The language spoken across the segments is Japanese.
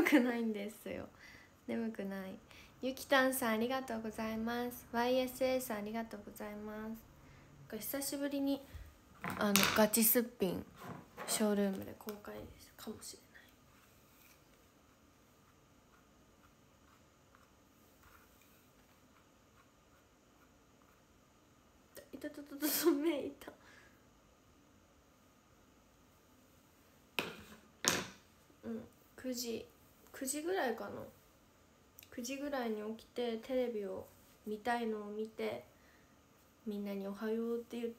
くないんですよ。眠くない。ゆきたんさんありがとうございます。 YSA さんありがとうございます。久しぶりにガチすっぴんショールームで公開ですかもしれない。いたたたたた目いた。9時ぐらいかな。9時ぐらいに起きてテレビを見たいのを見て、みんなにおはようって言って、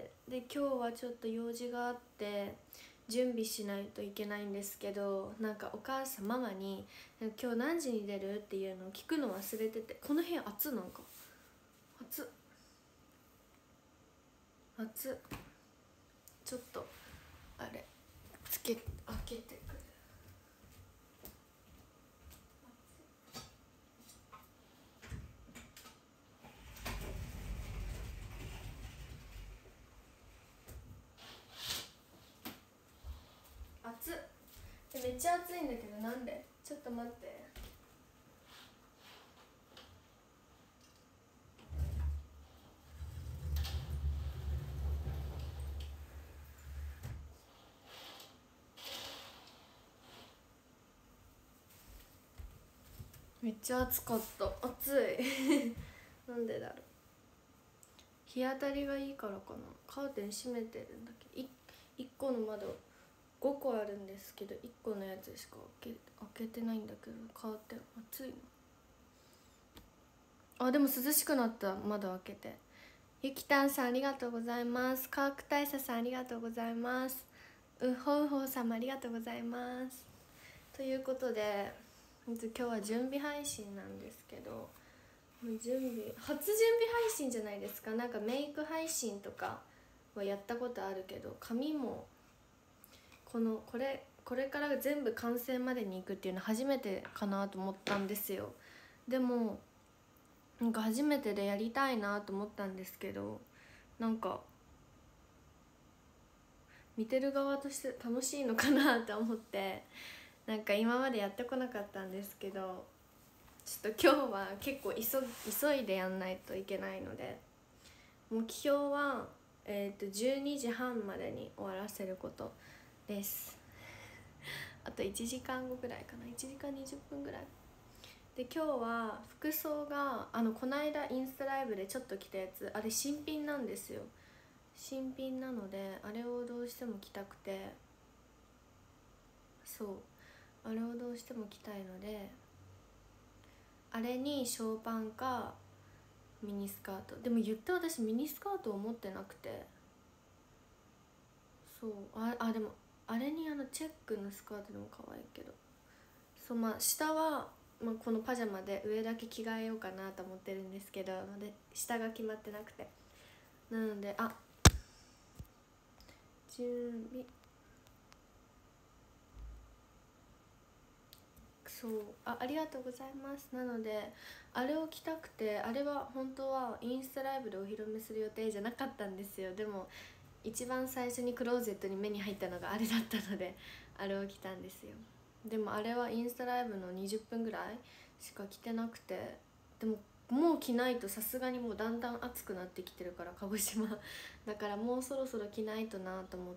で今日はちょっと用事があって準備しないといけないんですけど、なんかお母さんママに「今日何時に出る?」っていうのを聞くの忘れてて、この部屋暑なんか暑ちょっとあれ開けてくる。暑っ。めっちゃ暑いんだけど、なんで？ちょっと待って。めっちゃ暑かった。暑いなんでだろう。日当たりがいいからかな。カーテン閉めてるんだけど、1個の窓5個あるんですけど、1個のやつしか開けてないんだけど、カーテン暑いの。あ、でも涼しくなった。窓開けて。ゆきたんさんありがとうございます。科学大佐さんありがとうございます。うほうほうさんもありがとうございます。ということで今日は準備配信なんですけど、初準備配信じゃないですか。なんかメイク配信とかはやったことあるけど、髪もこれから全部完成までに行くっていうの初めてかなと思ったんですよ。でもなんか初めてでやりたいなと思ったんですけど、なんか見てる側として楽しいのかなと思って、なんか今までやってこなかったんですけど、ちょっと今日は結構急いでやんないといけないので、目標は、12時半までに終わらせることです。あと1時間後ぐらいかな。1時間20分ぐらいで、今日は服装がこの間インスタライブでちょっと着たやつ、あれ新品なんですよ。新品なのであれをどうしても着たくて、そう、あれをどうしても着たいので、あれにショーパンかミニスカート。でも言って私ミニスカートを持ってなくて、そうでもあれにチェックのスカートでも可愛いけど、そう、下は、このパジャマで上だけ着替えようかなと思ってるんですけど、で下が決まってなくて、なので準備、そう、ありがとうございます。なのであれを着たくて、あれは本当はインスタライブでお披露目する予定じゃなかったんですよ。でも一番最初にクローゼットに目に入ったのがあれだったのであれを着たんですよ。でもあれはインスタライブの20分ぐらいしか着てなくて、でももう着ないとさすがにもうだんだん暑くなってきてるから、鹿児島だからもうそろそろ着ないとなと思って。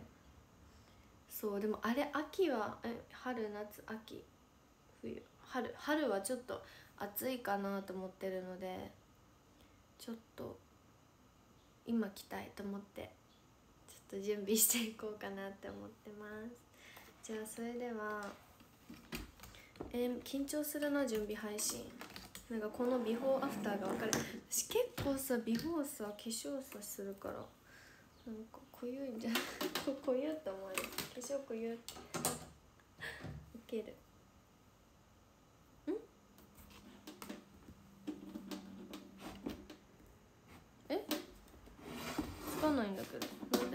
そう、でもあれ秋は春夏秋冬、春はちょっと暑いかなと思ってるので、ちょっと今着たいと思ってちょっと準備していこうかなって思ってます。じゃあそれでは緊張するな、準備配信。なんかこのビフォーアフターが分かる。私結構さビフォーさ化粧さするから、なんか濃ゆいんじゃない濃ゆって思われる。化粧濃ゆいける。つかないんだけど、なんで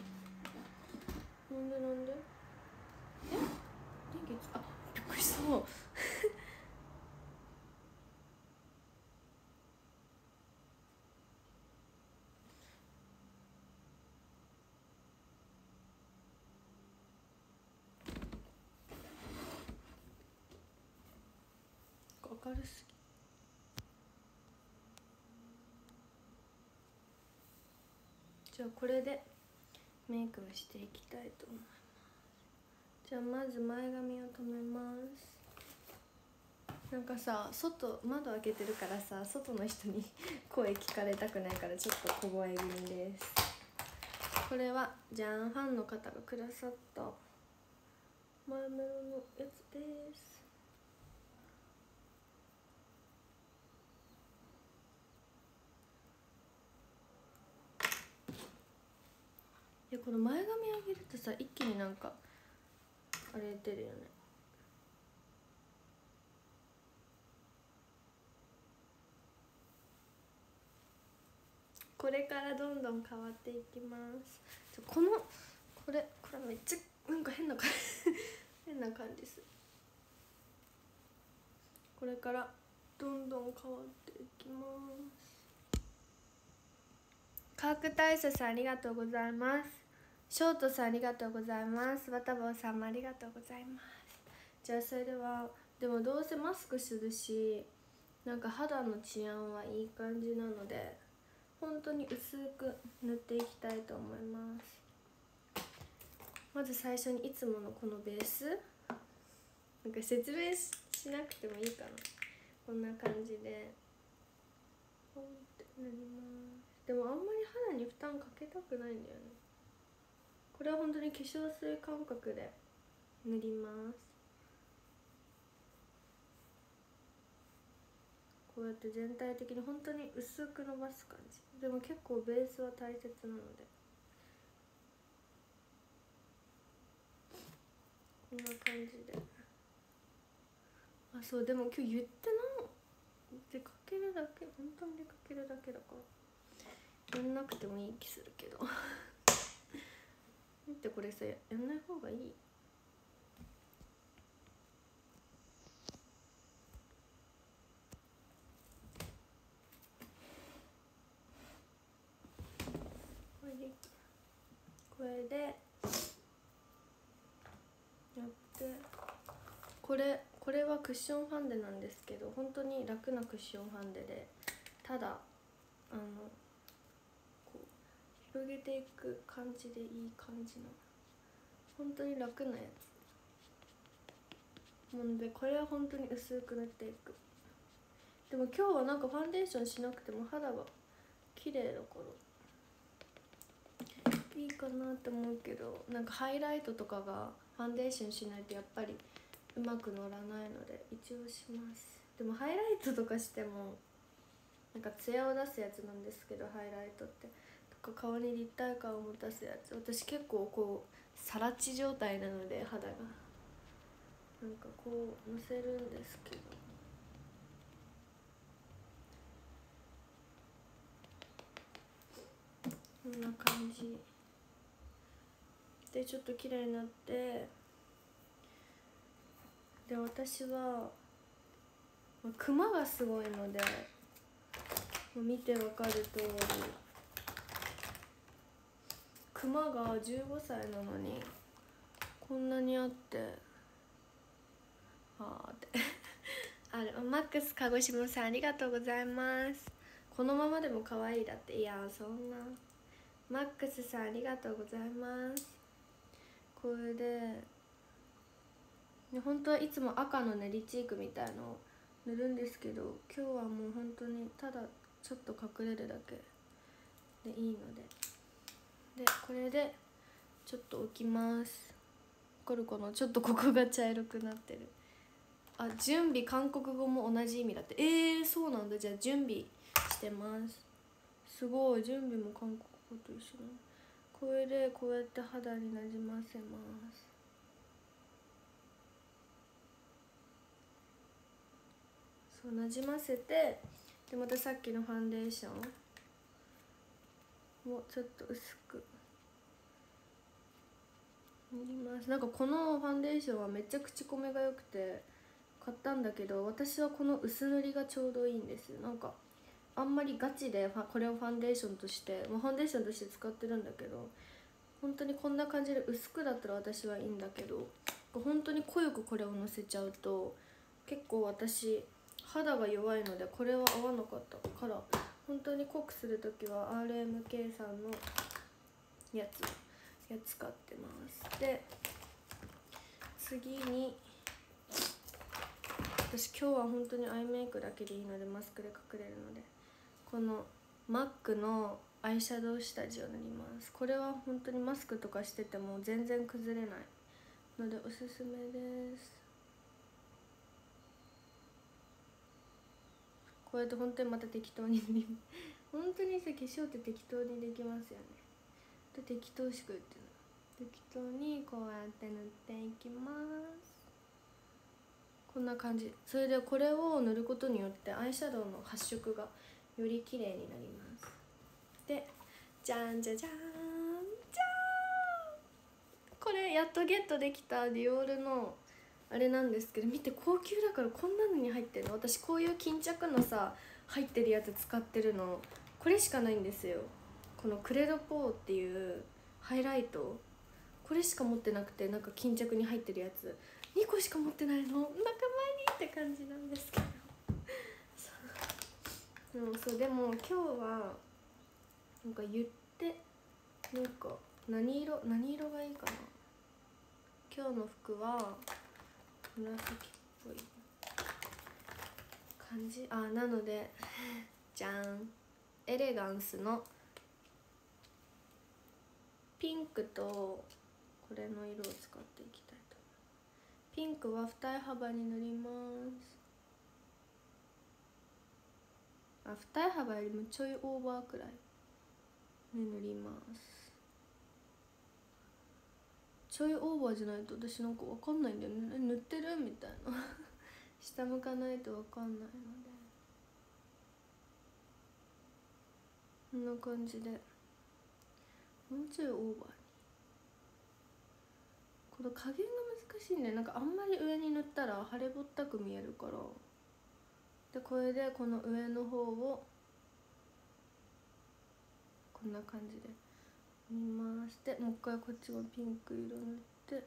電気びっくりした明るすぎ。じゃあこれでメイクをしていきたいと思います。じゃあまず前髪を留めます。なんかさ、窓開けてるからさ、外の人に声聞かれたくないからちょっと小声気味です。これはじゃん、ファンの方がくださった前メロのやつです。いや、この前髪上げるとさ、一気になんかあれ出るよね。これからどんどん変わっていきます。これめっちゃなんか変な感じです。これからどんどん変わっていきます。カーク大佐さんありがとうございます。ショートさんありがとうございます。ワタボーさんもありがとうございます。じゃあそれでは、でもどうせマスクするし、なんか肌の治安はいい感じなので本当に薄く塗っていきたいと思います。まず最初にいつものこのベース、なんか説明 しなくてもいいかな。こんな感じでポンって塗ります。でもあんまり肌に負担かけたくないんだよね。これは本当に化粧水感覚で塗ります。こうやって全体的に本当に薄く伸ばす感じ。でも結構ベースは大切なのでこんな感じで。あ、そう、でも今日言ってない、出かけるだけ、本当に出かけるだけだからやんなくてもいい気するけど見て、これさ、やんない方がいい。これでやって、これはクッションファンデなんですけど、本当に楽なクッションファンデで、ただこう広げていく感じでいい感じの本当に楽なやつなので、これは本当に薄く塗っていく。でも今日はなんかファンデーションしなくても肌が綺麗だからいいかなって思うけど、なんかハイライトとかがファンデーションしないとやっぱりうまく乗らないので一応します。でもハイライトとかしてもなんかツヤを出すやつなんですけど、ハイライトってとか顔に立体感を持たすやつ、私結構こうさら地状態なので肌がなんかこうのせるんですけど、こんな感じでちょっと綺麗になって、で私はクマがすごいので見てわかる通り、クマが15歳なのにこんなにあって、ってマックス鹿児島さんありがとうございます。このままでも可愛いだって。いやそんな。マックスさんありがとうございます。これで本当はいつも赤のねリチークみたいのを塗るんですけど、今日はもう本当にただちょっと隠れるだけでいいので、これでちょっと置きます。わかるかな、ちょっとここが茶色くなってる。準備韓国語も同じ意味だって。そうなんだ。じゃあ準備してます。すごい、準備も韓国語と一緒だ。これでこうやって肌になじませます。そうなじませて、でまたさっきのファンデーションをちょっと薄く塗ります。なんかこのファンデーションはめっちゃ口コミが良くて買ったんだけど、私はこの薄塗りがちょうどいいんです。なんかあんまりガチでこれをファンデーションとして、ファンデーションとして使ってるんだけど、本当にこんな感じで薄くだったら私はいいんだけど、本当に濃くこれをのせちゃうと結構私肌が弱いのでこれは合わなかったから、本当に濃くする時は RMK さんのやつ使ってます。で次に、私今日は本当にアイメイクだけでいいのでマスクで隠れるので、この MAC のアイシャドウ下地を塗ります。これは本当にマスクとかしてても全然崩れないのでおすすめです。こうやって本当にまた適当に塗り本当にさ、化粧って適当にできますよね。で適当しか言ってない。適当にこうやって塗っていきます。こんな感じ。それでこれを塗ることによってアイシャドウの発色がより綺麗になります。でじゃんじゃじゃーんじゃーん、これやっとゲットできたディオールのあれなんですけど、見て高級だからこんなのに入ってるの。私こういう巾着のさ入ってるやつ使ってるのこれしかないんですよ。このクレドポーっていうハイライト、これしか持ってなくて、なんか巾着に入ってるやつ2個しか持ってないの。仲間にって感じなんですけどそうでも今日はなんか言ってなんか何色がいいかな。今日の服は紫っぽい感じ。なのでじゃん、エレガンスのピンクとこれの色を使っていきたいと思います。ピンクは二重幅に塗ります。二重幅よりもちょいオーバーくらいに塗ります。ちょいオーバーじゃないと私なんか分かんないんだよね、塗ってるみたいな下向かないと分かんないので、こんな感じでもうちょいオーバーに。この加減が難しいんで、なんかあんまり上に塗ったら腫れぼったく見えるから、でこれでこの上の方をこんな感じで見まして、もう一回こっちもピンク色塗って、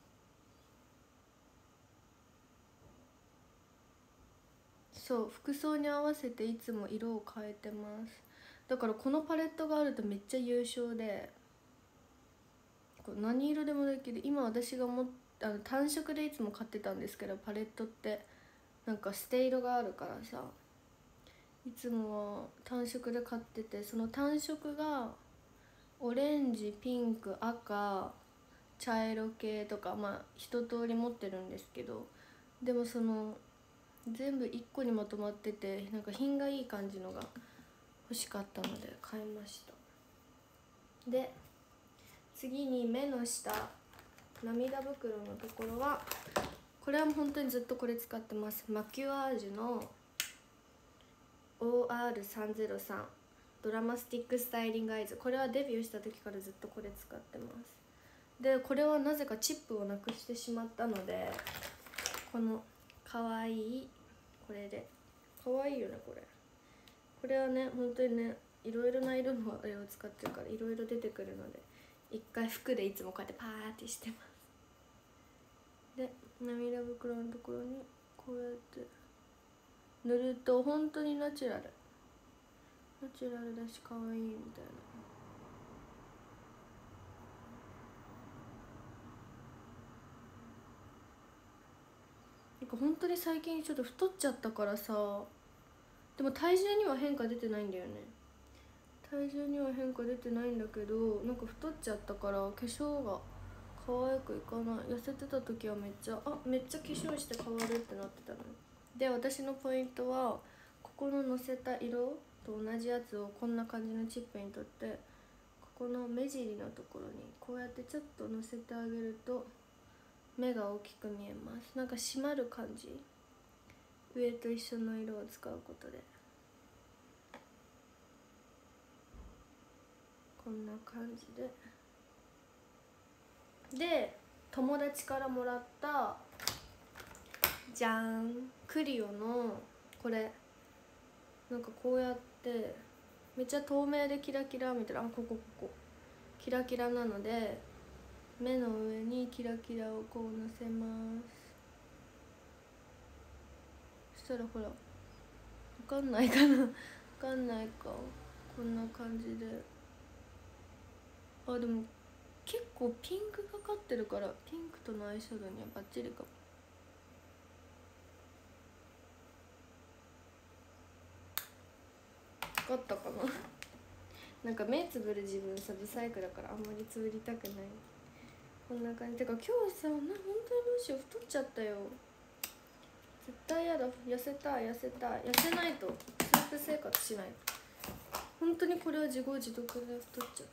そう服装に合わせていつも色を変えてます。だからこのパレットがあるとめっちゃ優秀で、これ何色でもできる。今私が単色でいつも買ってたんですけど、パレットってなんか捨て色があるからさ、いつもは単色で買ってて、その単色がオレンジ、ピンク、赤、茶色系とか一通り持ってるんですけど、でもその全部1個にまとまってて、なんか品がいい感じのが欲しかったので買いました。で次に目の下、涙袋のところはこれは本当にずっとこれ使ってます。マキュアージュの OR303 ドラマスティックスタイリングアイズ。これはデビューした時からずっとこれ使ってます。でこれはなぜかチップをなくしてしまったので、このかわいいこれで、かわいいよねこれはね本当にね、いろいろな色のあれを使ってるからいろいろ出てくるので、一回服でいつもこうやってパーってしてます。で涙袋のところにこうやって塗ると本当にナチュラルだし可愛いみたいな。なんか本当に最近ちょっと太っちゃったからさ、でも体重には変化出てないんだよね。体重には変化出てないんだけど、なんか太っちゃったから化粧が可愛くいかない。痩せてた時はめっちゃ化粧して変わるってなってたの。で私のポイントはここののせた色と同じやつをこんな感じのチップにとって、ここの目尻のところにこうやってちょっとのせてあげると目が大きく見えます。なんか締まる感じ、上と一緒の色を使うことで。こんな感じで友達からもらったじゃーん、クリオのこれ、なんかこうやってめっちゃ透明でキラキラみたいな、ここキラキラなので目の上にキラキラをこうのせます。 したらほら分かんないかな分かんないか、こんな感じで。あ、でも結構ピンクがかってるからピンクとの相性度にはバッチリかも。分かったかななんか目つぶる自分さブサイクだからあんまりつぶりたくない。こんな感じ。てか今日さ、本当にどうしよう、太っちゃったよ。絶対やだ、痩せたい痩せたい、痩せないとスープ生活しないと。本当にこれは自業自得で太っちゃった。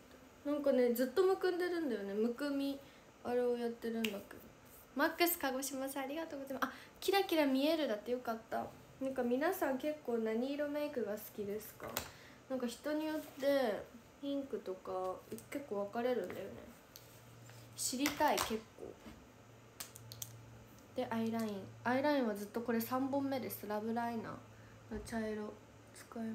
なんかねずっとむくんでるんだよね。むくみあれをやってるんだけど。マックス鹿児島さんありがとうございます。あ、キラキラ見えるだってよかった。なんか皆さん結構何色メイクが好きですか？なんか人によってピンクとか結構分かれるんだよね。知りたい結構。でアイラインはずっとこれ3本目です。ラブライナーの茶色使います。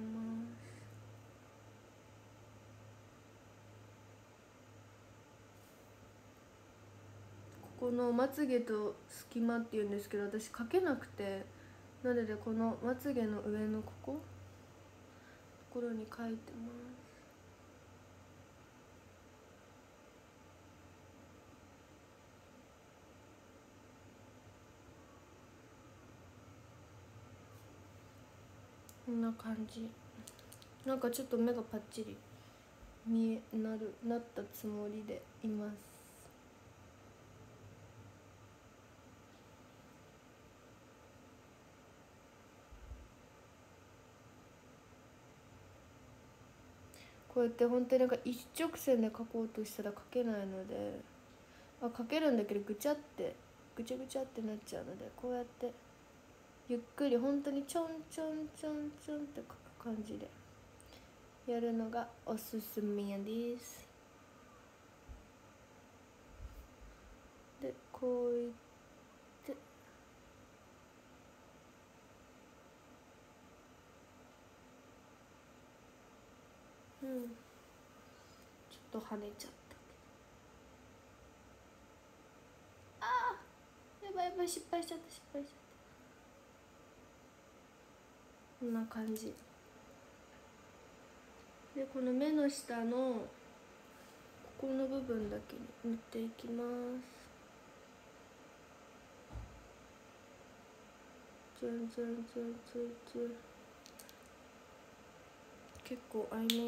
このまつげと隙間っていうんですけど、私描けなくて、なのでこのまつげの上のところに描いてます。こんな感じ。なんかちょっと目がパッチリなったつもりでいます。こうやって本当になんか一直線で描こうとしたら描けないので、描けるんだけどぐちゃってぐちゃぐちゃってなっちゃうので、こうやってゆっくり本当にちょんちょんちょんちょんって描く感じでやるのがおすすめです。でこういってちょっと跳ねちゃった。やばいやばい、失敗しちゃった。こんな感じで、この目の下のここの部分だけに塗っていきます。ツンツンツンツンツン。結構アイメイ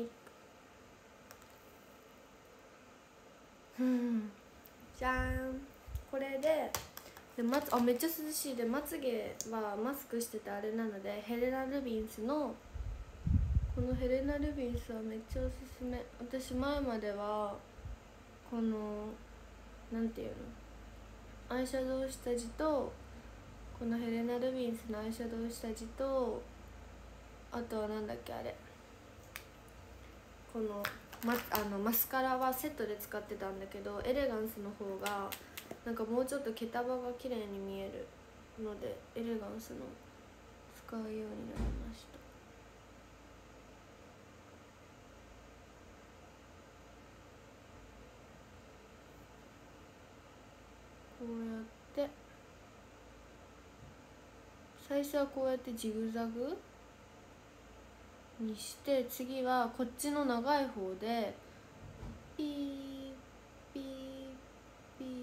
クじゃーん。これでめっちゃ涼しい。でまつげはマスクしててあれなので、ヘレナ・ルビンスのこのヘレナ・ルビンスはめっちゃおすすめ。私前まではこのなんていうの、アイシャドウ下地とこのヘレナ・ルビンスのアイシャドウ下地と、あとはなんだっけあれ、このマスカラはセットで使ってたんだけど、エレガンスの方がなんかもうちょっと毛束が綺麗に見えるのでエレガンスの使うようになりました。こうやって最初はこうやってジグザグにして、次はこっちの長い方でピーピーピー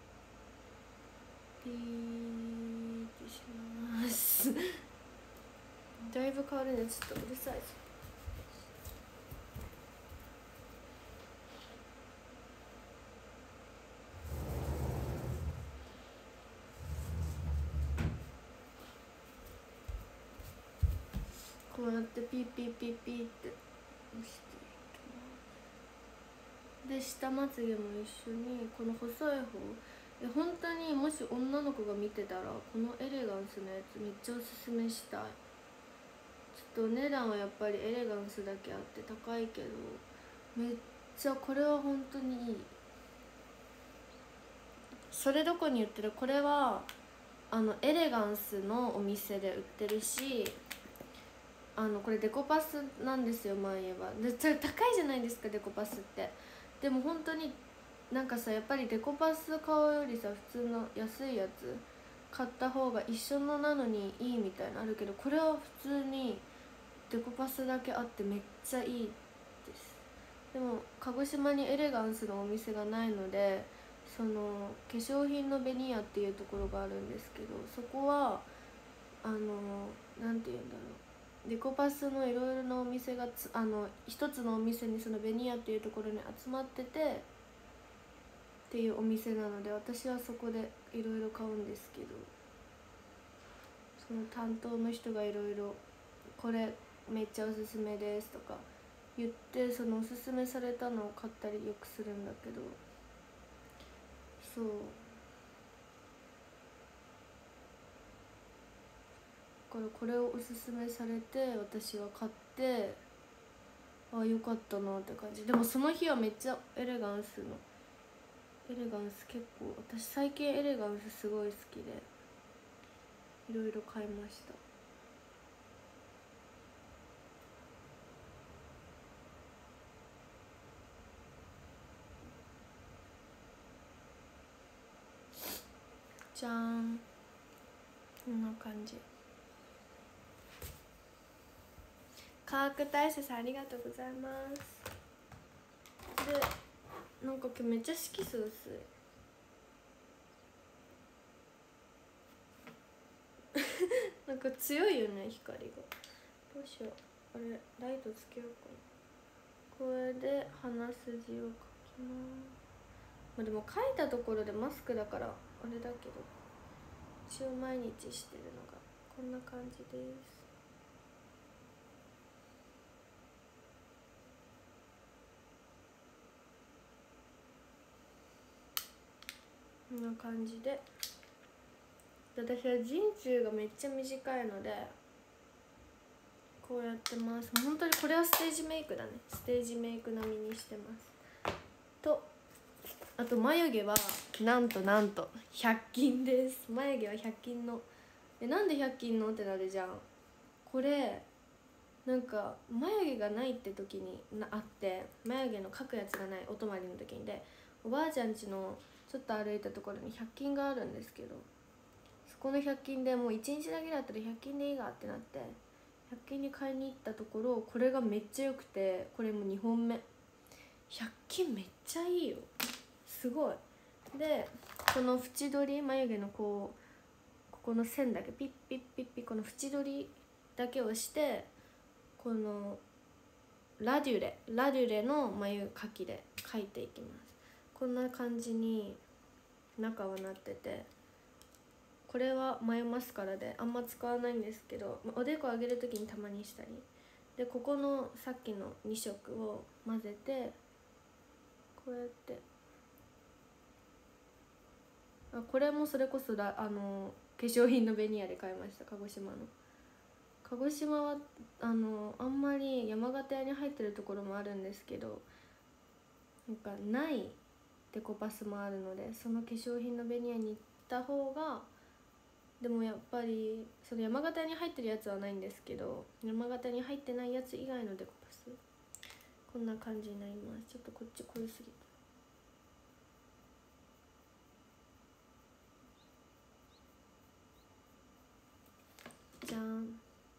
ピーってしますだいぶ変わるね。ちょっとうるさいぞ。こうやってピーピーピーピーって押していきます。で下まつげも一緒にこの細い方、本当にもし女の子が見てたらこのエレガンスのやつめっちゃおすすめしたい。ちょっとお値段はやっぱりエレガンスだけあって高いけど、めっちゃこれは本当にいい。それどこに売ってる、これはエレガンスのお店で売ってるし、これデコパスなんですよ。前言えばでそれ高いじゃないですかデコパスって。でも本当になんかさ、やっぱりデコパス買うよりさ普通の安いやつ買った方が一緒のなのにいいみたいなのあるけど、これは普通にデコパスだけあってめっちゃいいです。でも鹿児島にエレガンスのお店がないので、その化粧品のベニヤっていうところがあるんですけど、そこはなんて言うんだろう、デコパスのいろいろなお店が一つのお店にそのベニヤっていうところに集まっててっていうお店なので、私はそこでいろいろ買うんですけど、その担当の人がいろいろこれめっちゃおすすめですとか言って、そのおすすめされたのを買ったりよくするんだけど、そうだからこれをおすすめされて私は買って、ああよかったなって感じ。でもその日はめっちゃエレガンス結構、私最近エレガンスすごい好きでいろいろ買いました。じゃーん、こんな感じ。科学大使さんありがとうございます。でなんか今日めっちゃ色素薄いなんか強いよね光が。どうしよう、あれライトつけようかな。これで鼻筋を描きます。でも描いたところでマスクだからあれだけど、一応毎日してるのがこんな感じです。こんな感じで、私は人中がめっちゃ短いのでこうやってます。本当にこれはステージメイクだね。ステージメイク並みにしてますと、あと眉毛はなんと100均です。眉毛は100均の。なんで100均のってなるじゃん。これなんか眉毛がないって時にあって、眉毛の描くやつがないお泊まりの時に、でおばあちゃん家のちょっと歩いたところに100均があるんですけど、そこの100均でもう1日だけだったら100均でいいがってなって100均に買いに行ったところ、これがめっちゃ良くて、これも2本目。100均めっちゃいいよ、すごい。でこの縁取り、眉毛のここの線だけピッピッピッピッ、この縁取りだけをして、このラデュレの眉描きで描いていきます。こんな感じに中はなってて、これは眉マスカラであんま使わないんですけど、おでこ上げる時にたまにしたりで、ここのさっきの2色を混ぜてこうやって、これもそれこそ化粧品のベニヤで買いました。鹿児島の。鹿児島はあんまり山形屋に入ってるところもあるんですけど、なんかないデコパスもあるので、その化粧品のベニヤに行った方が、でもやっぱりその山形屋に入ってるやつはないんですけど、山形に入ってないやつ以外のデコパスこんな感じになります。ちょっとこっち濃いすぎた。じゃん、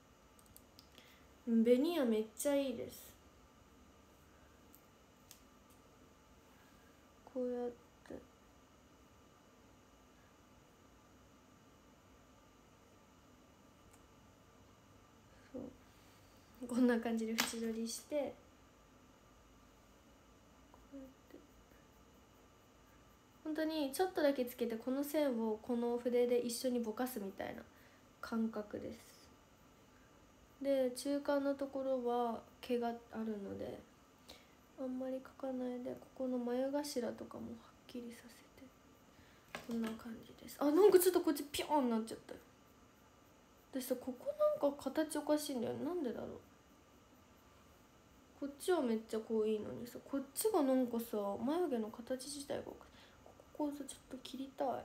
ベニヤめっちゃいいです。こうやってこんな感じで縁取りして、こうやって本当にちょっとだけつけて、この線をこの筆で一緒にぼかすみたいな感覚です。で中間のところは毛があるのであんまり描かないで、ここの眉頭とかもはっきりさせて、こんな感じです。なんかちょっとこっちピョーンなっちゃったよ。私さ、ここなんか形おかしいんだよ。なんでだろう。こっちはめっちゃこういいのにさ、こっちがなんかさ、眉毛の形自体がおかしい。ここをさちょっと切りたい。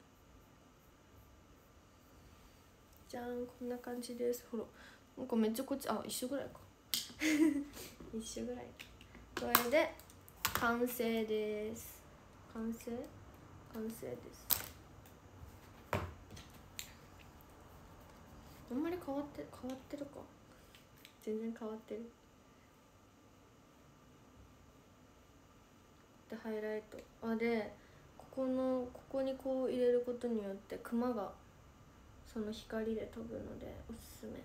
じゃん、こんな感じです。ほらなんかめっちゃこっち一緒ぐらいか一緒ぐらい。これで完成です。完成です。 あんまり変わってるか、全然変わってる。でハイライトでここにこう入れることによってクマがその光で飛ぶのでおすすめ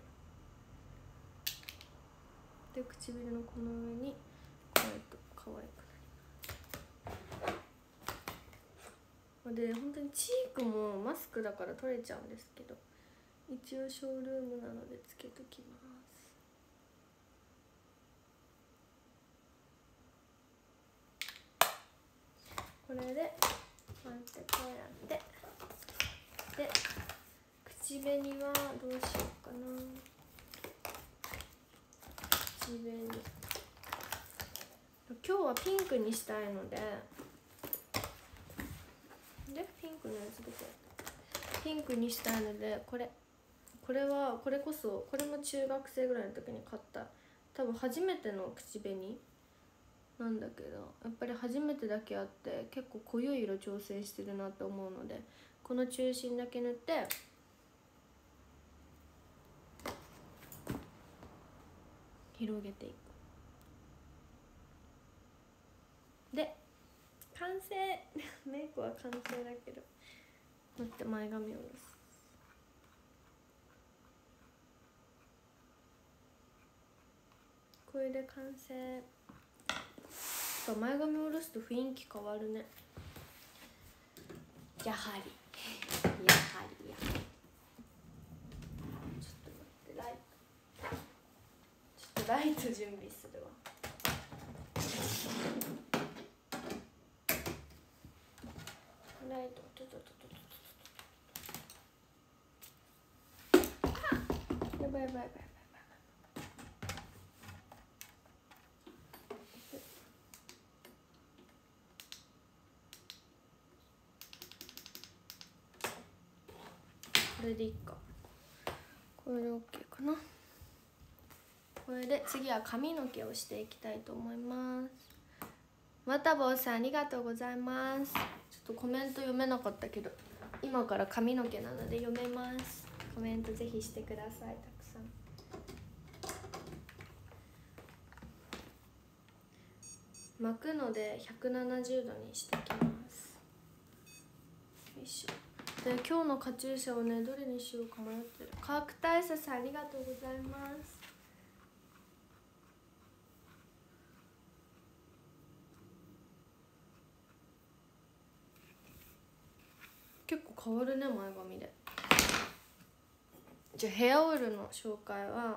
で、唇のこの上にこうやると可愛くなります。で本当にチークもマスクだから取れちゃうんですけど、一応ショールームなのでつけときます。これでこうやってこうやってで、口紅はどうしようかな。口紅今日はピンクにしたいのでピンクのやつ出てピンクにしたいので、これこそこれも中学生ぐらいの時に買った多分初めての口紅なんだけど、やっぱり初めてだけあって結構濃い色調整してるなと思うので、この中心だけ塗って広げていく。で完成メイクは完成だけど、待って前髪を下ろす。これで完成。前髪を下ろすと雰囲気変わるね。やはりちょっと待って、ライト準備するわ。ライトやばいやばいやばい。これでいいか。これで OK かな。これで次は髪の毛をしていきたいと思います。またぼうさんありがとうございます。ちょっとコメント読めなかったけど、今から髪の毛なので読めます。コメントぜひしてください、たくさん。巻くので170度にしていきます。よいしょ。で今日のカチューシャをね、どれにしようか迷ってる。カーク大佐さんありがとうございます。結構変わるね前髪で。じゃあヘアオイルの紹介は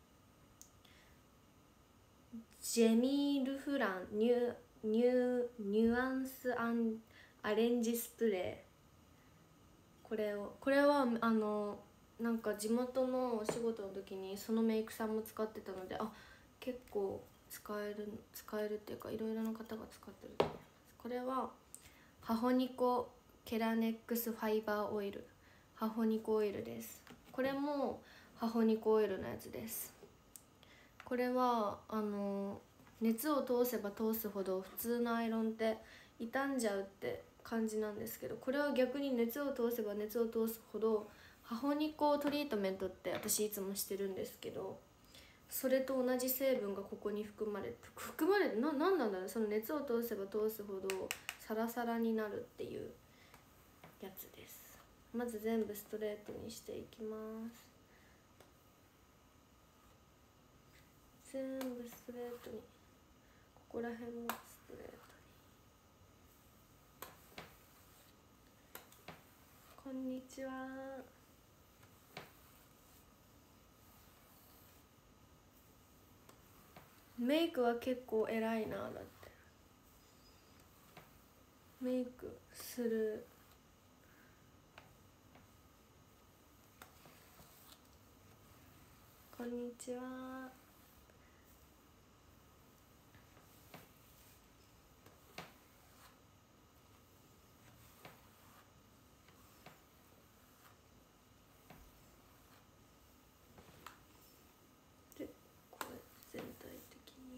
ジェミール・フランニュアンスアレンジスプレー。これはなんか地元のお仕事の時にそのメイクさんも使ってたので、結構使えるっていうか、いろいろな方が使ってると思います。これはハホニコケラネックスファイバーオイル、ハホニコオイルです。これもハホニコオイルのやつです。これは熱を通せば通すほど普通のアイロンって傷んじゃうって感じなんですけど、これは逆に熱を通せば熱を通すほどハホニコトリートメントって私いつもしてるんですけど、それと同じ成分がここに含まれてなんなんだろう、その熱を通せば通すほどサラサラになるっていうやつです。まず全部ストレートにしていきます。全部ストレートに、ここら辺もストレートに。こんにちは。メイクは結構偉いな。だってメイクする。こんにちは。でこれ全体的に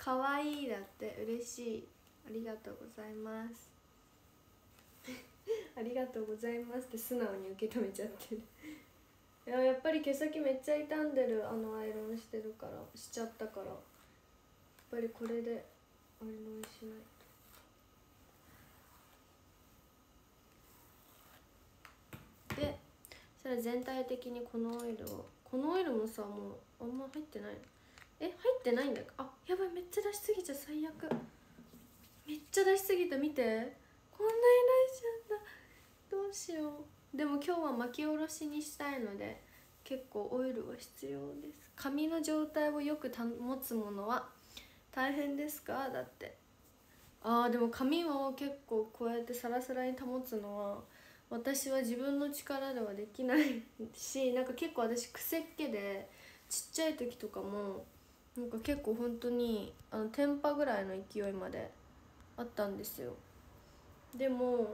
かわいいだって嬉しい。ありがとうございますありがとうございますって素直に受け止めちゃってるやっぱり毛先めっちゃ傷んでる。アイロンしてるからしちゃったから、やっぱりこれでアイロンしないと。でそれ全体的にこのオイルもさ、もうあんま入ってないの。入ってないんだ。あ、やばい、めっちゃ出しすぎちゃう。最悪、めっちゃ出しすぎた。見て、こんなに出しちゃった。どうしよう。でも今日は巻き下ろしにしたいので結構オイルは必要です。髪の状態をよく保つものは大変ですか？だって。でも髪を結構こうやってサラサラに保つのは私は自分の力ではできないし、なんか結構私癖っ気で、ちっちゃい時とかもなんか結構本当に天パぐらいの勢いまであったんですよ。でも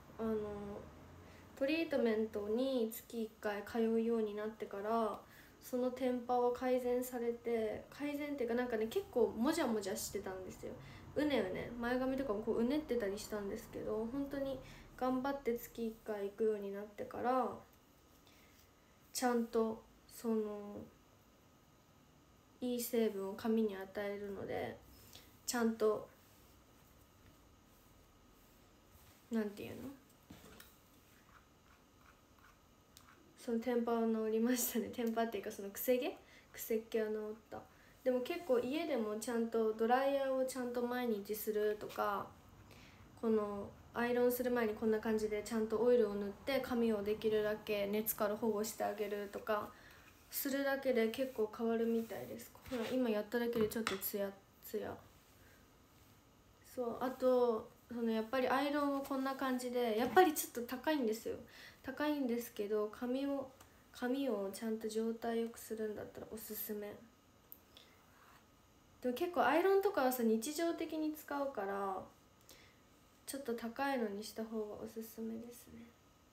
トリートメントに月1回通うようになってからそのテンパは改善されて、改善っていうかなんかね、結構もじゃもじゃしてたんですよ。うねうね、前髪とかもこううねってたりしたんですけど、本当に頑張って月1回行くようになってからちゃんとそのいい成分を髪に与えるので、ちゃんとなんていうの、そのテンパは治りましたね。テンパっていうかその癖っ気は治った。でも結構家でもちゃんとドライヤーをちゃんと毎日するとか、このアイロンする前にこんな感じでちゃんとオイルを塗って髪をできるだけ熱から保護してあげるとかするだけで結構変わるみたいです。ほら今やっただけでちょっとツヤツヤ。そう、あとやっぱりアイロンをこんな感じで、やっぱりちょっと高いんですよ。高いんですけど髪をちゃんと状態よくするんだったらおすすめ。でも結構アイロンとかはさ日常的に使うからちょっと高いのにした方がおすすめですね。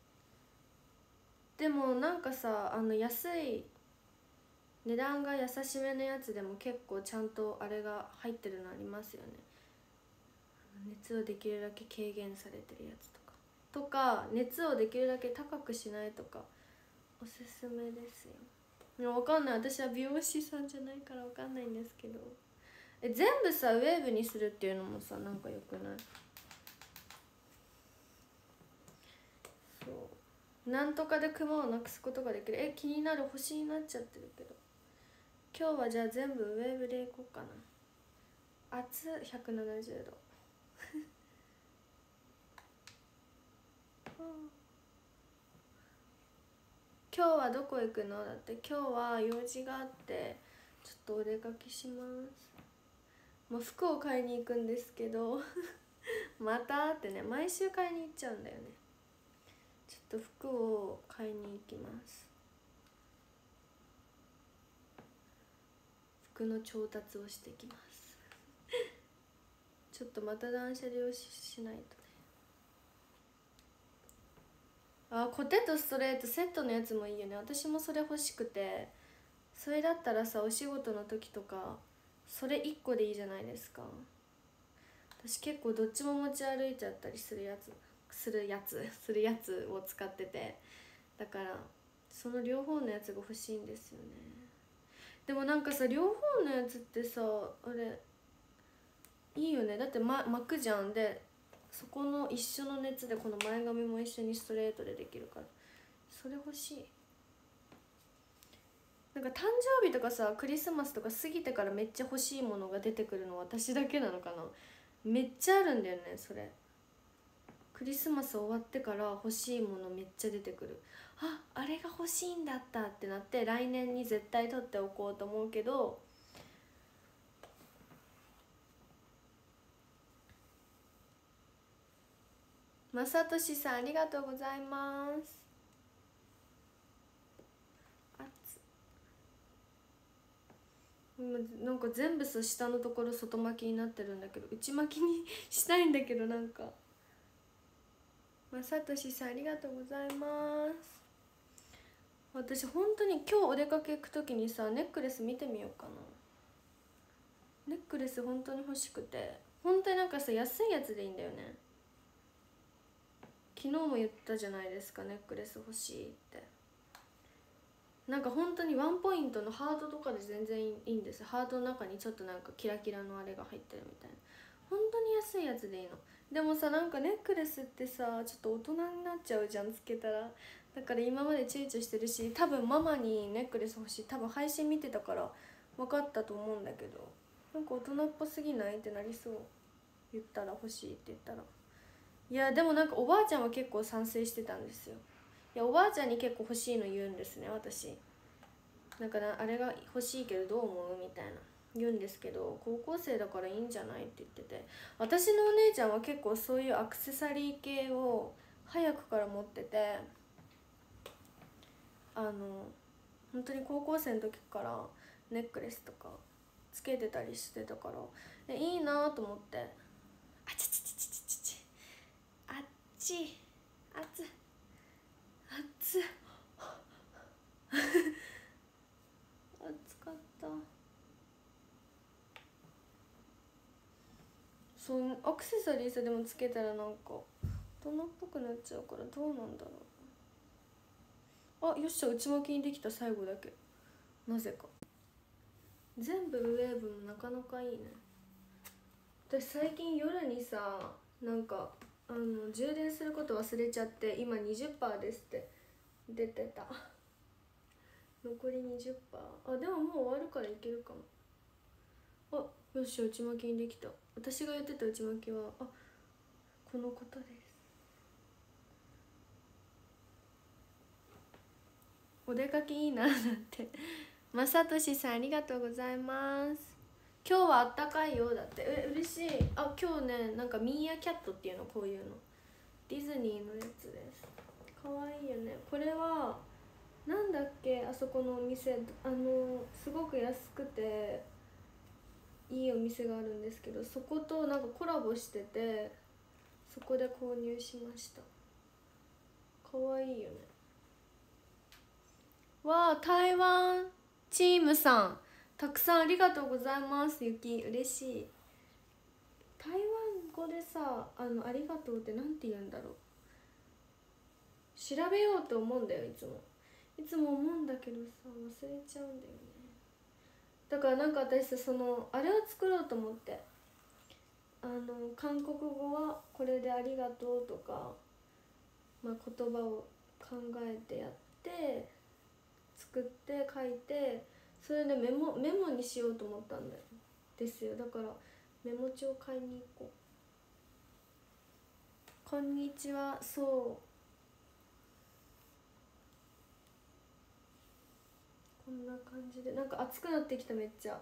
でもなんかさ安い値段が優しめのやつでも結構ちゃんとあれが入ってるのありますよね。熱をできるだけ軽減されてるやつとか熱をできるだけ高くしないとかおすすめですよ。でも分かんない、私は美容師さんじゃないから分かんないんですけど、全部さウェーブにするっていうのもさなんかよくない？そうなんとかでクマをなくすことができる。気になる、星になっちゃってるけど、今日はじゃあ全部ウェーブでいこうかな。熱170度今日はどこ行くの？だって今日は用事があってちょっとお出かけします。もう服を買いに行くんですけどまたってね、毎週買いに行っちゃうんだよね。ちょっと服を買いに行きます。服の調達をしてきますちょっとまた断捨離をしないとね。コテとストレートセットのやつもいいよね。私もそれ欲しくて、それだったらさお仕事の時とかそれ1個でいいじゃないですか。私結構どっちも持ち歩いちゃったりするやつを使ってて、だからその両方のやつが欲しいんですよね。でもなんかさ両方のやつってさあれいいよね。だって、巻くじゃん。でそこの一緒の熱でこの前髪も一緒にストレートでできるからそれ欲しい。なんか誕生日とかさクリスマスとか過ぎてからめっちゃ欲しいものが出てくるの私だけなのかな。めっちゃあるんだよねそれ。クリスマス終わってから欲しいものめっちゃ出てくる。あれが欲しいんだったってなって来年に絶対取っておこうと思うけど、まさとしさんありがとうございます。なんか全部さ下のところ外巻きになってるんだけど内巻きにしたいんだけど、なんかまさとしさんありがとうございます。私本当に今日お出かけ行く時にさネックレス見てみようかな。ネッククレス本当に欲しくて、本当になんかさ安いやつでいいんだよね。昨日も言ったじゃないですか、ネックレス欲しいって。なんか本当にワンポイントのハートとかで全然いいんです。ハートの中にちょっとなんかキラキラのあれが入ってるみたいな、本当に安いやつでいいの。でもさ、なんかネックレスってさちょっと大人になっちゃうじゃん、つけたら。だから今まで躊躇してるし、多分ママにネックレス欲しい、多分配信見てたから分かったと思うんだけど、なんか大人っぽすぎないってなりそう。言ったら欲しいって言ったら。いやでもなんかおばあちゃんは結構賛成してたんですよ。いやおばあちゃんに結構欲しいの言うんですね、私。なんかあれが欲しいけどどう思うみたいな言うんですけど、高校生だからいいんじゃないって言ってて、私のお姉ちゃんは結構そういうアクセサリー系を早くから持ってて、本当に高校生の時からネックレスとかつけてたりしてたから、いいなと思って。あちちちちちちち、あっち、あつあつ暑かった。そう、アクセサリーさでもつけたらなんか大人っぽくなっちゃうからどうなんだろう。あ、よっしゃ、内巻きにできた。最後だけなぜか全部ウェーブもなかなかいいね。私最近夜にさ、なんか充電すること忘れちゃって、今 20% ですって出てた。残り 20%。 あ、でももう終わるからいけるかも。あ、よっしゃ、内巻きにできた。私がやってた内巻きはこのことです。お出かけいいなだってまさとしさんありがとうございます。今日はあったかいよだって。嬉しい。今日ね、なんかミーアキャットっていうの、こういうのディズニーのやつです。かわいいよね。これはなんだっけ、あそこのお店、すごく安くていいお店があるんですけど、そことなんかコラボしてて、そこで購入しました。かわいいよね。わあ、台湾チームさんたくさんありがとうございます。ゆき嬉しい。台湾語でさ、ありがとうってなんて言うんだろう。調べようと思うんだよ、いつも思うんだけどさ、忘れちゃうんだよね。だからなんか私さ、あれを作ろうと思って、韓国語はこれでありがとうとか、言葉を考えてやって作って書いて、それでメモにしようと思ったんだよですよ。だからメモ帳買いに行こう。こんにちは。そう、こんな感じで、なんか暑くなってきた、めっちゃ。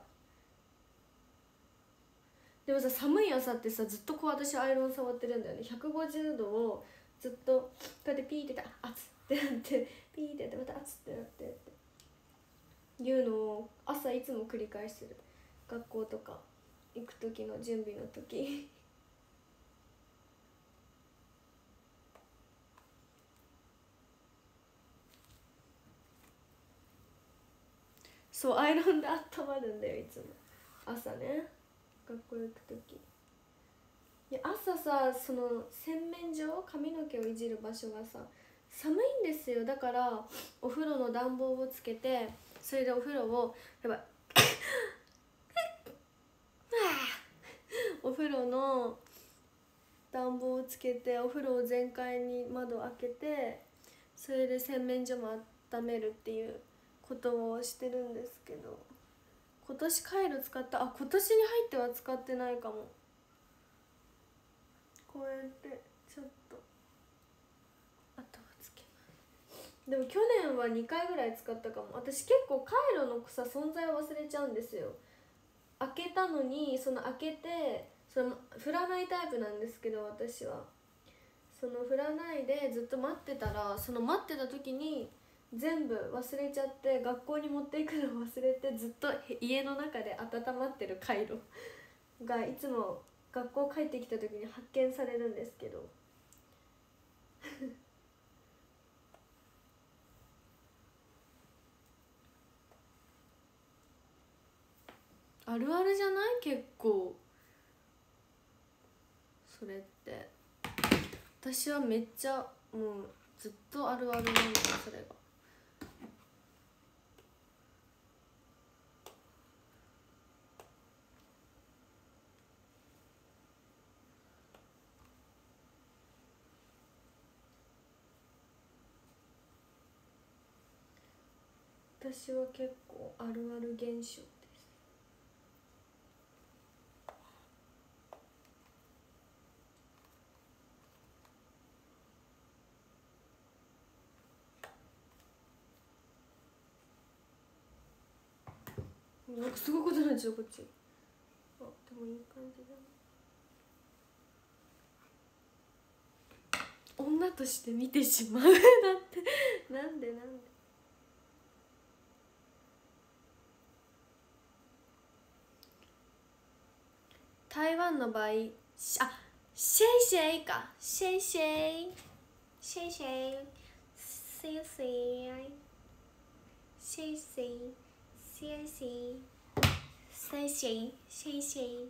でもさ、寒い朝ってさ、ずっとこう私アイロン触ってるんだよね。150度をずっとこうやってピーってやったら熱ってなって、ピーってやってまた熱ってなってっていうのを朝いつも繰り返してる。学校とか行く時の準備の時そう、アイロンで温まるんだよ、いつも朝ね、学校行く時。いや朝さ、その洗面所、髪の毛をいじる場所がさ寒いんですよ。だからお風呂の暖房をつけて、それでお風呂をやばいお風呂の暖房をつけて、お風呂を全開に窓を開けて、それで洗面所も温めるっていうことをしてるんですけど、今年カイロ使った。今年に入っては使ってないかも。こうやってちょっと後をつけます。でも去年は2回ぐらい使ったかも。私結構カイロのさ存在を忘れちゃうんですよ。開けたのに開けて振らないタイプなんですけど、私は振らないでずっと待ってたら、待ってた時に全部忘れちゃって、学校に持っていくの忘れて、ずっと家の中で温まってるカイロがいつも学校帰ってきた時に発見されるんですけどあるあるじゃない？結構それって。私はめっちゃもうずっとあるあるなんだよそれが。私は結構あるある現象です。なんかすごいことになっちゃうこっち。あ、でもいい感じだな。女として見てしまうだってなんで台湾の場合、シェイシェイか、シェイシェイシェイシェイシェイシェイシェイシェイシェイシェイシェイシェイシェイシェイ。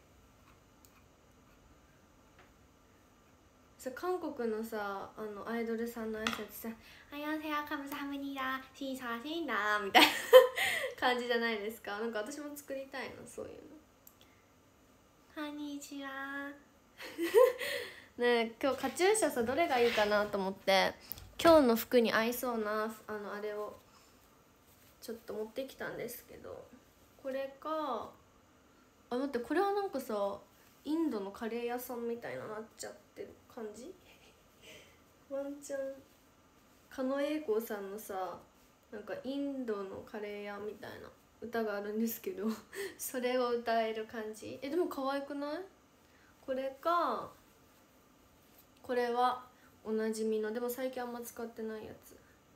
韓国のさ、アイドルさんの挨拶さ「あやんせやかむさはむにだしんさしんだ」みたいな感じじゃないですか。なんか私も作りたいな、そういうの。こんにちはねえ、今日カチューシャさ、どれがいいかなと思って今日の服に合いそうなあれをちょっと持ってきたんですけど、これか、待って、これはなんかさインドのカレー屋さんみたいななっちゃってる感じワンチャン狩野英孝さんのさ、なんかインドのカレー屋みたいな歌があるんですけどそれを歌える感じ。でも可愛くない？これか、これはおなじみの、でも最近あんま使ってないやつ。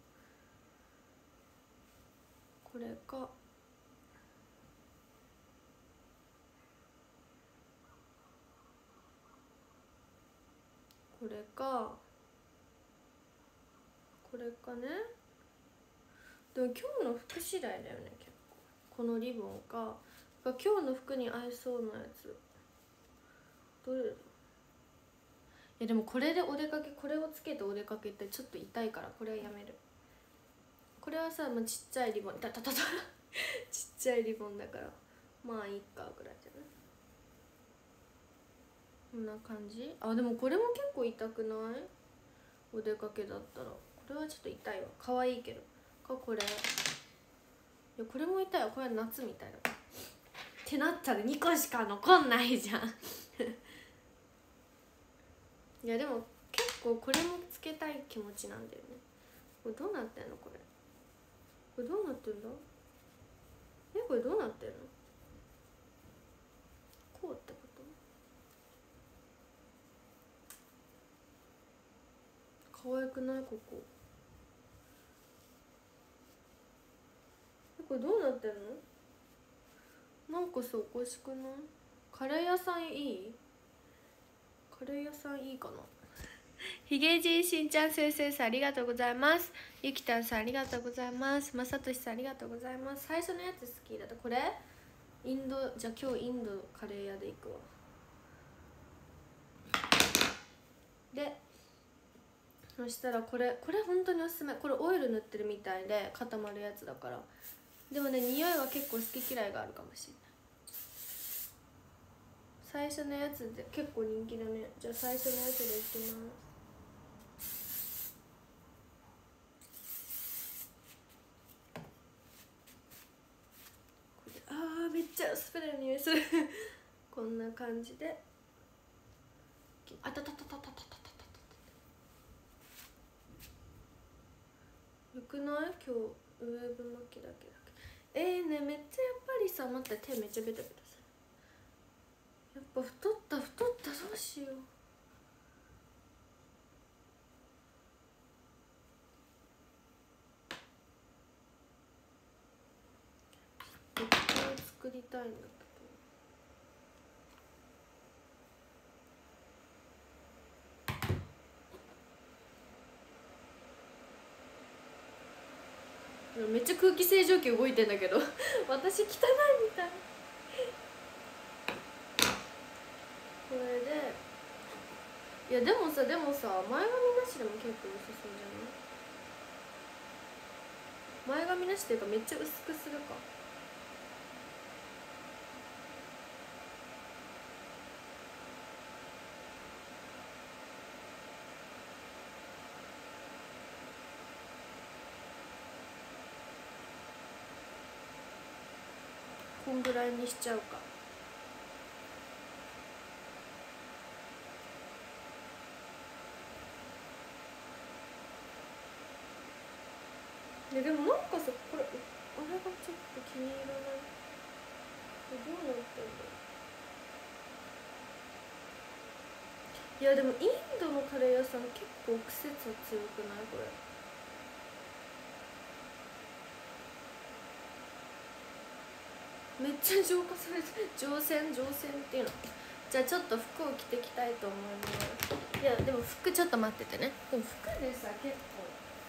これか、これか、これかね。でも今日の服次第だよね結構。このリボンか、今日の服に合いそうなやつどれだ。でもこれでお出かけ、これをつけてお出かけってちょっと痛いから、これはやめる。これはさ、まあ、ちっちゃいリボンちっちゃいリボンだからまあいいかぐらいじゃない。こんな感じ。でもこれも結構痛くない？お出かけだったらこれはちょっと痛いわ。可愛いけどこれ、いやこれも痛いわ。これは夏みたいなってなったら2個しか残んないじゃんいやでも結構これもつけたい気持ちなんだよね。これどうなってんの？これどうなってんだ？これどうなってんの？こうってこと？可愛くない？これどうなってんの？なんかさ、おかしくない？カレー屋さんいい？カレー屋さんいいかな。ひげじしんちゃん先生さんありがとうございます。ゆきたんさんありがとうございます。まさとしさんありがとうございます。最初のやつ好きだった。これインド、じゃあ今日インドカレー屋で行くわ。でそしたらこれ本当におすすめ。これオイル塗ってるみたいで固まるやつだから。でもね、匂いは結構好き嫌いがあるかもしれない。最初のやつで結構人気だね。じゃあ最初のやつでいきます。めっちゃスプレーの匂いするこんな感じで、あたたたたたたたたた。よくない？今日ウェーブ巻きだけね、めっちゃやっぱりさ、待って、手めっちゃベタベタする。やっぱ太ったどうしよう。絶対作りたいんだけど。めっちゃ空気清浄機動いてんだけど私汚いみたい。 いやでもさ前髪なしでも結構良さそうじゃない？前髪なしっていうかめっちゃ薄くするか。こんぐらいにしちゃうか。でもなんかさこれあれがちょっと気に入らない。どうなってんだろう。いやでもインドのカレー屋さん結構癖強くないこれ。めっちゃ浄化されてる。乗船っていうの。じゃあちょっと服を着てきたいと思います。いやでも服ちょっと待っててね。でも服でさ結構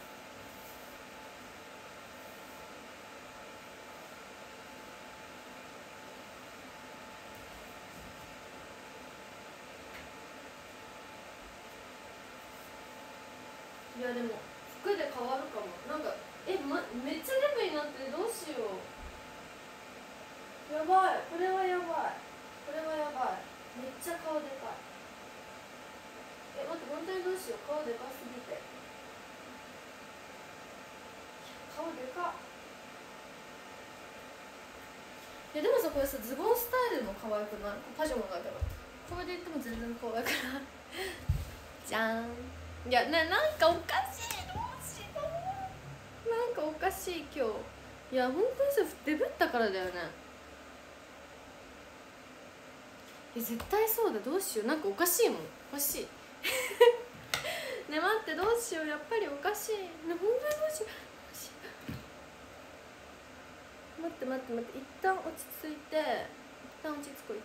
いやでも服で変わるかも。なんかめっちゃデブになってる。どうしよう。やばい、これはやばい、これはやばい。めっちゃ顔でかい。待って、本当にどうしよう。顔でかすぎて。顔でかっ。でもさこれさズボンスタイルも可愛くない？パジャマだけどこれで言っても全然可愛くない？じゃん。いやね、なんかおかしい。どうしよう。なんかおかしい今日。いや本当にさデブったからだよね。絶対そうだ。どうしよう。なんかおかしいもん。おかしいね、待って、どうしよう。やっぱりおかしいね。本当にどうしよう。待って一旦落ち着いて。一旦落ち着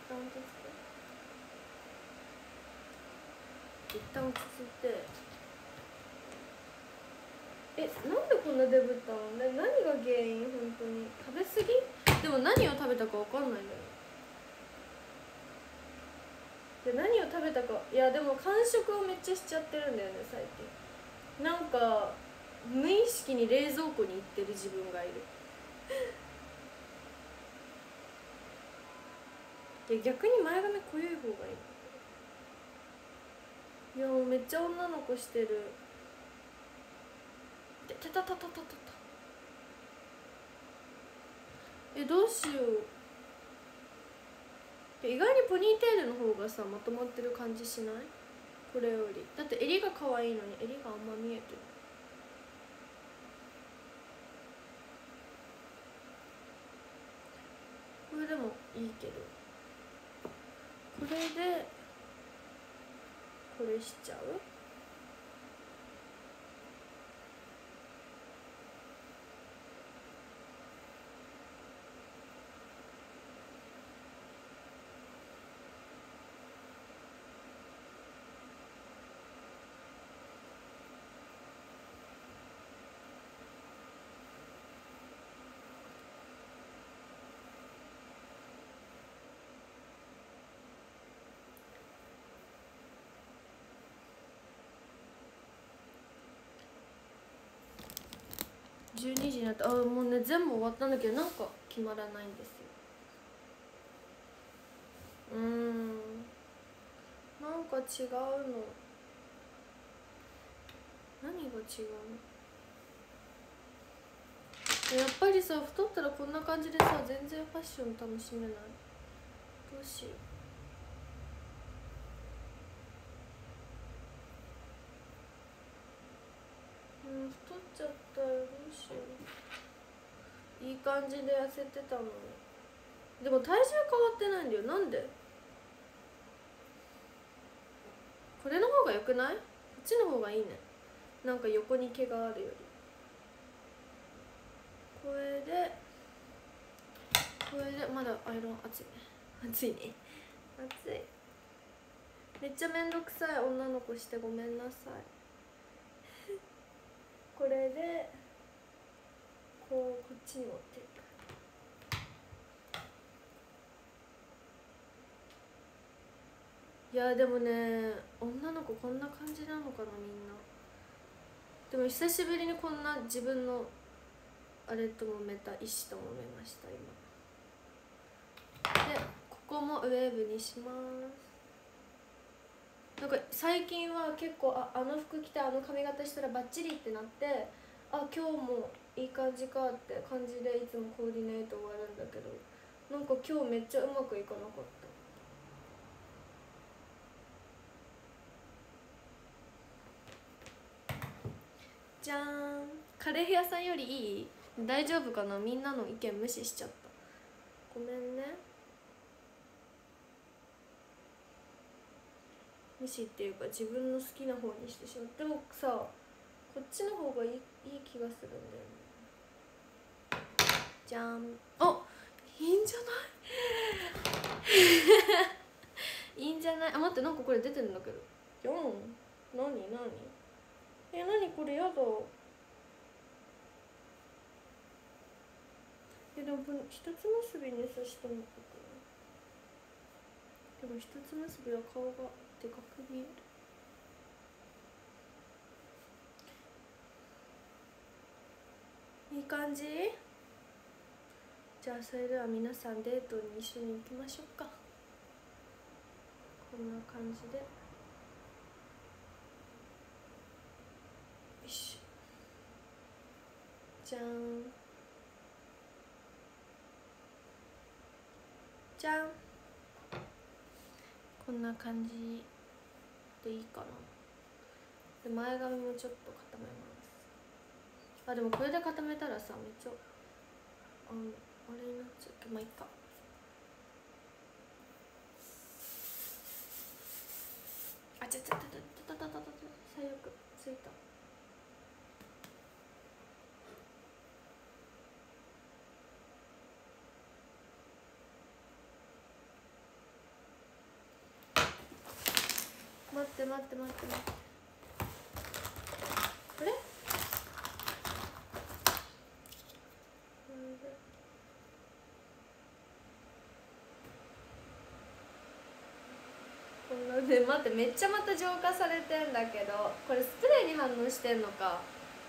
いて。なんでこんなデブったの？何が原因？本当に食べ過ぎ？でも何を食べたか分かんないんだよ。で何を食べたか。いやでも間食をめっちゃしちゃってるんだよね最近。なんか無意識に冷蔵庫に行ってる自分がいるいや逆に前髪濃い方がいい。いやもうめっちゃ女の子してる。たどうしよう。意外にポニーテールの方がさまとまってる感じしない？これより。だって襟が可愛いのに襟があんま見えてる。これでもいいけど、これでこれしちゃう？12時になった。もうね全部終わったんだけどなんか決まらないんですよ。なんか違うの。何が違うの？やっぱりさ太ったらこんな感じでさ全然ファッション楽しめない。どうしよう。太っちゃったよ。どうしよう。いい感じで痩せてたのに。でも体重変わってないんだよ。なんで？これの方が良くない？こっちの方がいいね。なんか横に毛があるより。これでまだアイロン熱いね。熱い。めっちゃめんどくさい女の子してごめんなさいこれでこっちに持っていく。いやでもね、女の子こんな感じなのかな、みんな。でも久しぶりにこんな自分のあれともめた、意思ともめました今で。ここもウェーブにします。なんか最近は結構あの服着てあの髪型したらバッチリってなって、今日もいい感じかって感じでいつもコーディネート終わるんだけど、なんか今日めっちゃうまくいかなかった。じゃーん。カレー屋さんよりいい？大丈夫かな、みんなの意見無視しちゃった。ごめんね。無視っていうか自分の好きな方にしてしまう。でもさ、こっちの方がいい気がするんだよね。じゃん。いいんじゃないいいんじゃない。待って、なんかこれ出てるんだけど。4？何これやだ。でも一つ結びにさしたのかな。でも一つ結びは顔がでかく見える。いい感じ。じゃあそれでは皆さんデートに一緒に行きましょうか。こんな感じで。よいしょ。じゃんじゃん。こんな感じでいいかな。で前髪もちょっと固めます。でもこれで固めたらさ、めっちゃあれになっちゃうけど、まあいいか。最悪ついた。待ってこれこんなで、待って、めっちゃまた浄化されてんだけど、これスプレーに反応してんのか。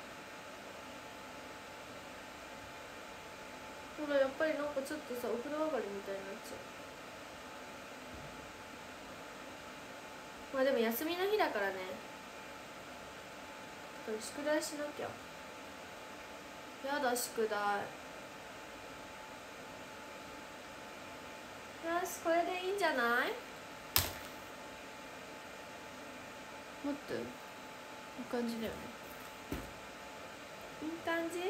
ほら、やっぱりなんかちょっとさ、お風呂上がりみたいになっちゃう。まあでも休みの日だからね。だから宿題しなきゃ。やだ、宿題。よし、これでいいんじゃない？待って、いい感じだよね。いい感じ？い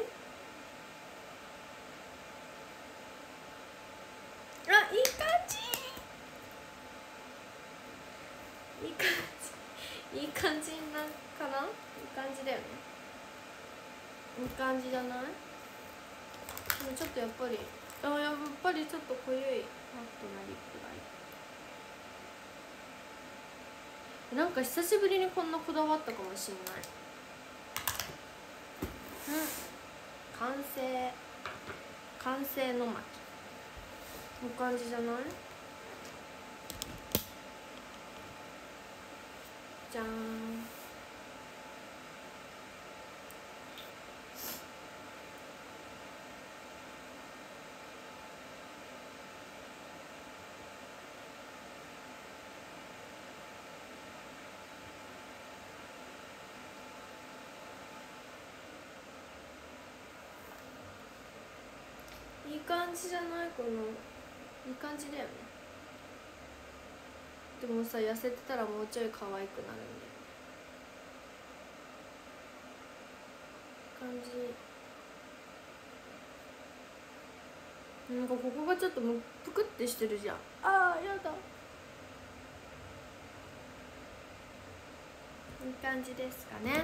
い感じ。いい感じなかな。いい感じだよね。いい感じじゃない？でもちょっとやっぱりちょっと濃いマットなリップがいい。なんか久しぶりにこんなこだわったかもしんない。完成の巻。いい感じじゃない？じゃーん。いい感じじゃない？このいい感じだよね。でもさ、痩せてたらもうちょい可愛くなるんだよ。感じ。なんかここがちょっとぷくってしてるじゃん。やだ。いい感じですかね。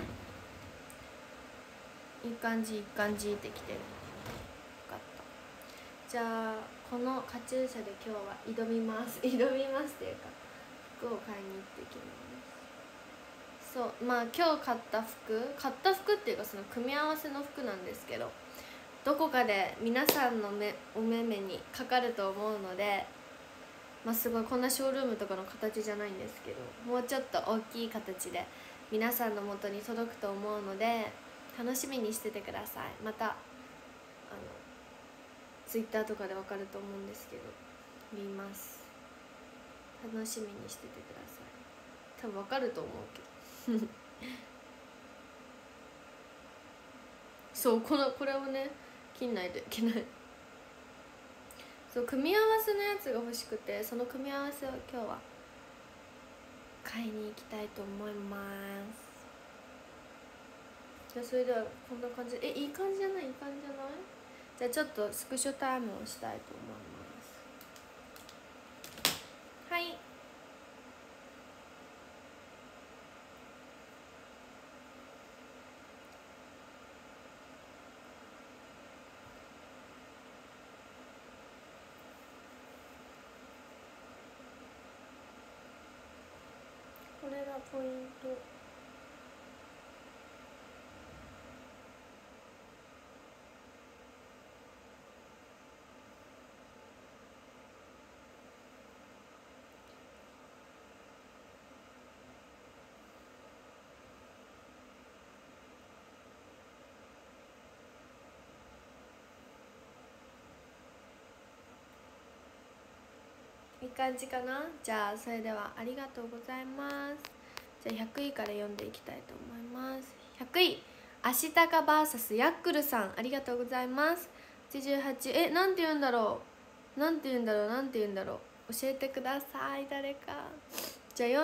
いい感じってきてる。よかった。じゃあこのカチューシャで今日は挑みますっていうか、服を買いに行ってきます。そう、まあ今日買った服っていうか、その組み合わせの服なんですけど、どこかで皆さんのお目々にかかると思うので、 まあ、すごいこんなショールームとかの形じゃないんですけど、もうちょっと大きい形で皆さんの元に届くと思うので楽しみにしててください。またツイッターとかでわかると思うんですけど言います。楽しみにしててください。多分わかると思うけどそうこれをね切んないといけない。そう組み合わせのやつが欲しくて、その組み合わせを今日は買いに行きたいと思います。じゃあそれではこんな感じで、いい感じじゃない？いい感じじゃない？じゃあちょっとスクショタイムをしたいと思います。はい、これがポイント。いい感じかな。じゃあそれではありがとうございます。じゃあ100位から読んでいきたいと思います。100位アシタカ VS ヤックルさん、ありがとうございます。88、なんて言うんだろう、なんて言うんだろう、なんて言うんだろう、教えてください誰か。じゃあ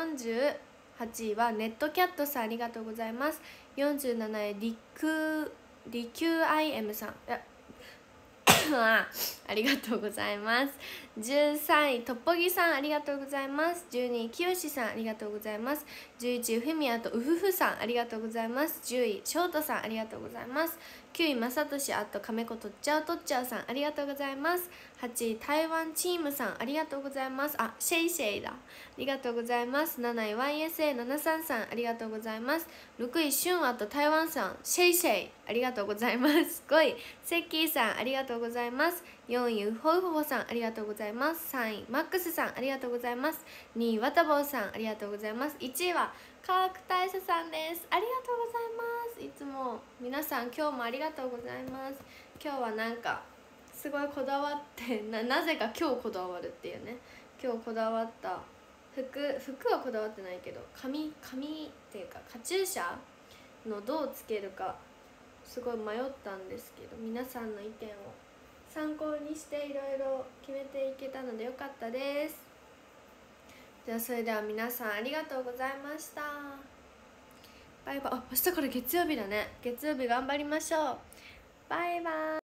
48位はネットキャットさん、ありがとうございます。47位リキューアイエムさん、ありがとうございます。13位トッポギさん、ありがとうございます。12位きよしさん、ありがとうございます。11位フミヤとウフフさん、ありがとうございます。10位ショートさん、ありがとうございます。9位まさとしカメコとっちゃうとっちゃうさん、ありがとうございます。8位台湾チームさん、ありがとうございます。シェイシェイだ、ありがとうございます。7位 YSA73 さん、ありがとうございます。6位シュンアと台湾さん、シェイシェイ、ありがとうございます。5位セッキーさん、ありがとうございます。4位ウホウホホさん、ありがとうございます。3位マックスさん、ありがとうございます。2位ワタボーさん、ありがとうございます。1位は科学大佐さんです。ありがとうございます。いつも皆さん今日もありがとうございます。今日はなんかすごいこだわってなぜか今日こだわるっていうね。今日こだわった服はこだわってないけど、髪っていうかカチューシャのどうつけるかすごい迷ったんですけど、皆さんの意見を参考にしていろいろ決めていけたのでよかったです。じゃあそれでは皆さんありがとうございました。バイバイ。明日から月曜日だね。月曜日頑張りましょう。バイバイ。